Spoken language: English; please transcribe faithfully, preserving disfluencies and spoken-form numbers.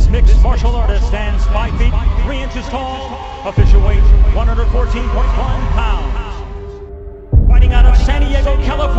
mixed martial artist stands five feet, three inches tall, official weight one hundred fourteen point one pounds. Fighting out of San Diego, California.